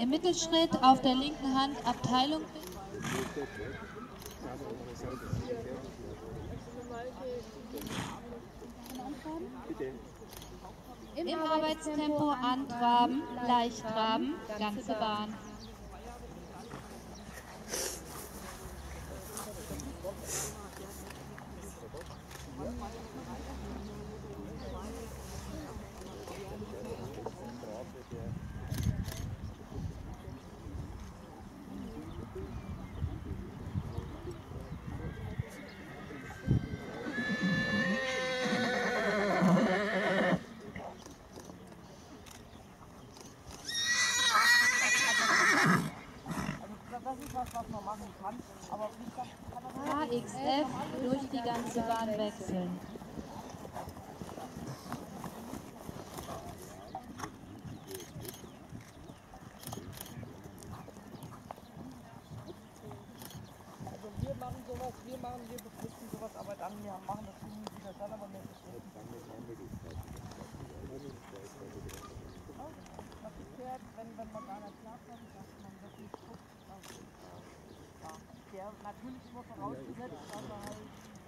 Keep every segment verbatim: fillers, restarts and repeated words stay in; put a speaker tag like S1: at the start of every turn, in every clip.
S1: Im Mittelschritt auf der linken Hand Abteilung. Im Arbeitstempo antraben, leicht traben, ganze Bahn. H X F durch die ganze Bahn wechseln.
S2: Also wir machen sowas, wir machen, wir befristen sowas, aber dann wir machen das nie wieder dann, aber wir befristen. Was geklärt, wenn, wenn man gar nicht klarkommt, dass man wirklich guckt, also, ja, der natürlich nur vorausgesetzt, dass er halt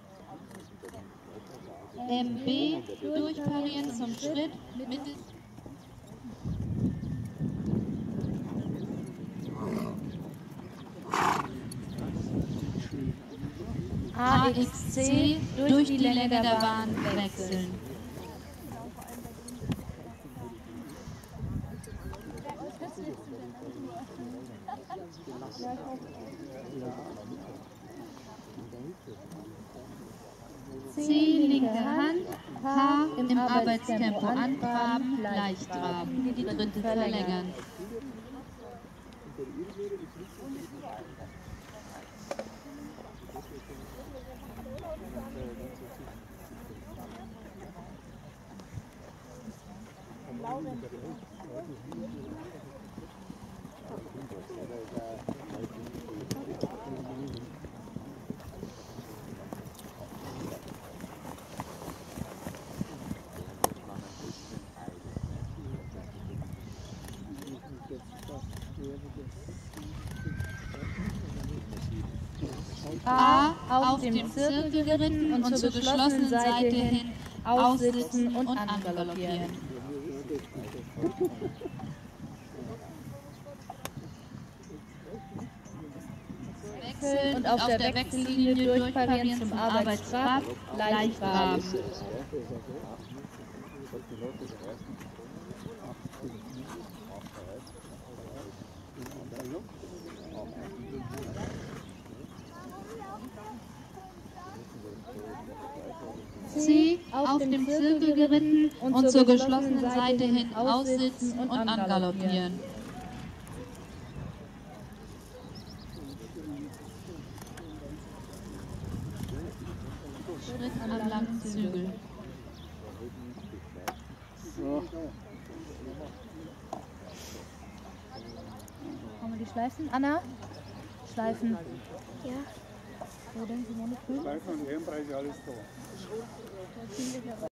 S2: äh,
S1: M B durchparieren zum Schritt, Mittel. A X C durch die Länge der Bahn wechseln. C linke Hand, H im Arbeitstempo antraben, leicht traben, die dritte verlängern. A auf dem Zirkel geritten und zur geschlossenen Seite hin aussitzen und angaloppieren. Wechseln und auf der Wechsellinie durchparieren zum Arbeitstrab, leicht traben. C auf dem Zirkel geritten und zur geschlossenen Seite hin aussitzen und angaloppieren. Schritt am langen Zügel.
S3: So.
S1: Haben wir die Schleifen? Anna? Schleifen.
S4: Ja.
S1: Wo denken Sie, wo nicht?
S3: Schleifen und Ehrenpreise, alles da.